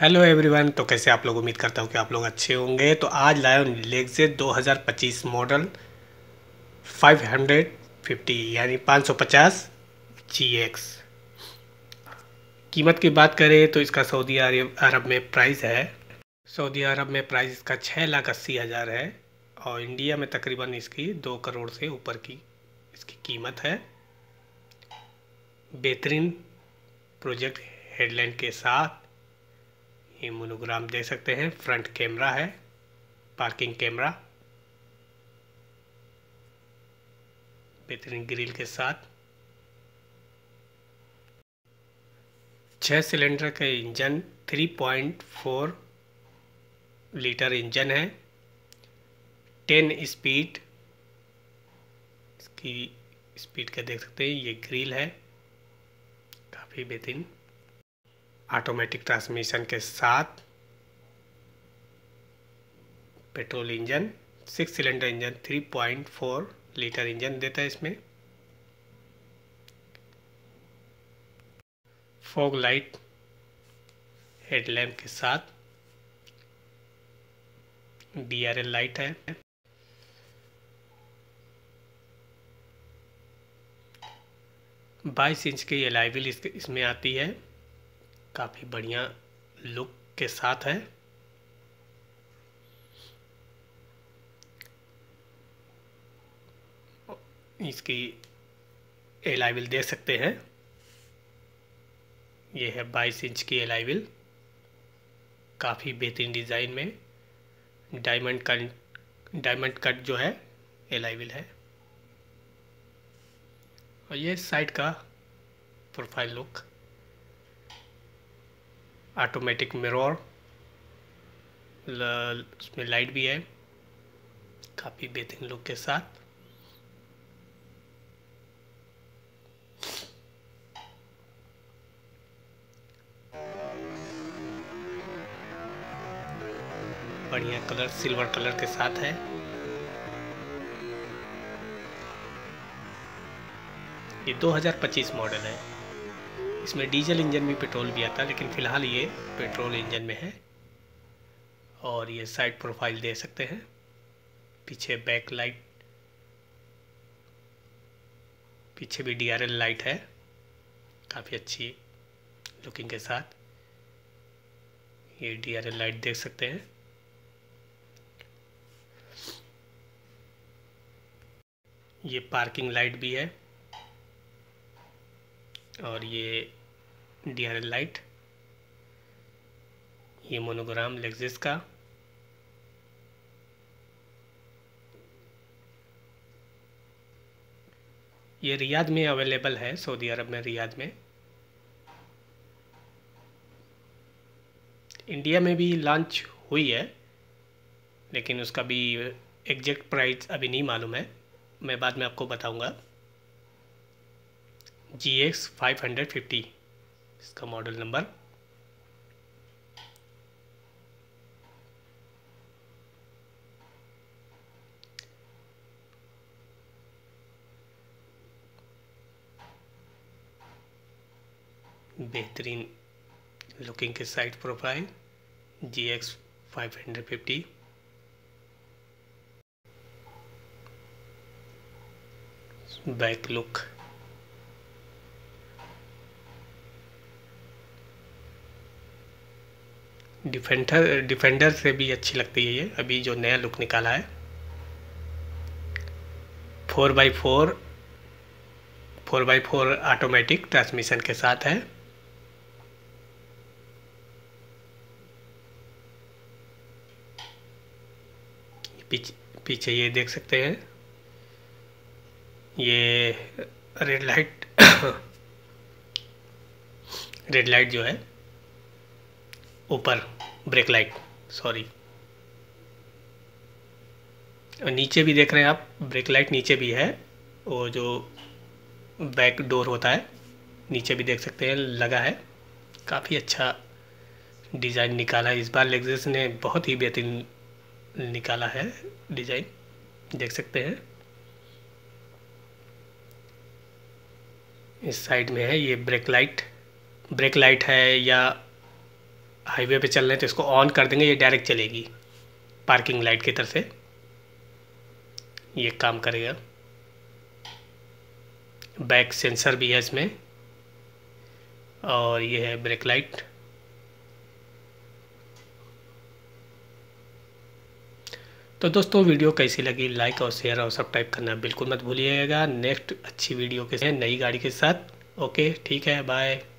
Hello everyone. तो कैसे आप लोग, उम्मीद करता हूँ कि आप लोग अच्छे होंगे। तो आज लाया हूँ लेक्ज़स 2025 मॉडल 550 यानी 550 GX। कीमत की बात करें तो इसका सऊदी अरब में प्राइस है। सऊदी अरब में प्राइस इसका 6,80,000 है और इंडिया में तकरीबन इसकी 2 करोड़ से ऊपर की इसकी कीमत है। बेहतरीन प्रोजेक्ट हेडलाइट के साथ ये मोनोग्राम देख सकते हैं। फ्रंट कैमरा है, पार्किंग कैमरा, बेहतरीन ग्रिल के साथ। 6 सिलेंडर का इंजन, 3.4 लीटर इंजन है। 10 स्पीड, इसकी स्पीड का देख सकते हैं। ये ग्रिल है, काफ़ी बेहतरीन। ऑटोमेटिक ट्रांसमिशन के साथ petrol engine, 6 cylinder engine, 3.4 litre engine देता है इसमें। फॉग लाइट हेडलैम्प के साथ, DRL लाइट है। बाईस इंच की एलॉय व्हील इसमें आती है, काफ़ी बढ़िया लुक के साथ है। इसकी एलॉय व्हील देख सकते हैं। ये है 22 इंच की एलॉय व्हील, काफ़ी बेहतरीन डिज़ाइन में। डायमंड कट जो है एलॉय व्हील है। और ये साइड का प्रोफाइल लुक, ऑटोमेटिक मिरर, उसमें लाइट भी है, काफ़ी बेहतरीन लुक के साथ। बढ़िया कलर, सिल्वर कलर के साथ है। ये 2025 मॉडल है। इसमें डीजल इंजन भी, पेट्रोल भी आता है, लेकिन फ़िलहाल ये पेट्रोल इंजन में है। और ये साइड प्रोफाइल दे सकते हैं। पीछे बैक लाइट, पीछे भी DRL लाइट है, काफ़ी अच्छी लुकिंग के साथ। ये DRL लाइट देख सकते हैं। ये पार्किंग लाइट भी है और ये DRL लाइट। ये मोनोग्राम लेक्ज़स का। ये रियाद में अवेलेबल है, सऊदी अरब में, रियाद में। इंडिया में भी लॉन्च हुई है, लेकिन उसका भी एग्जैक्ट प्राइस अभी नहीं मालूम है, मैं बाद में आपको बताऊंगा। GX 550 इसका मॉडल नंबर। बेहतरीन लुकिंग के side profile, GX 550। Back look, Defender से भी अच्छी लगती है ये, अभी जो नया लुक निकाला है। 4x4 ऑटोमेटिक ट्रांसमिशन के साथ है। पीछे ये देख सकते हैं। ये रेड लाइट रेड लाइट जो है ऊपर, ब्रेक लाइट, सॉरी। और नीचे भी देख रहे हैं आप, ब्रेक लाइट नीचे भी है। वो जो बैक डोर होता है, नीचे भी देख सकते हैं लगा है। काफ़ी अच्छा डिज़ाइन निकाला है इस बार लेक्ज़स ने, बहुत ही बेहतरीन निकाला है डिज़ाइन, देख सकते हैं। इस साइड में है ये ब्रेक लाइट है या हाईवे पे चल रहे हैं तो इसको ऑन कर देंगे, ये डायरेक्ट चलेगी पार्किंग लाइट की तरफ से, ये काम करेगा। बैक सेंसर भी है इसमें, और ये है ब्रेक लाइट। तो दोस्तों वीडियो कैसी लगी, लाइक और शेयर और सब्सक्राइब करना बिल्कुल मत भूलिएगा। नेक्स्ट अच्छी वीडियो के साथ, नई गाड़ी के साथ। ओके, ठीक है, बाय।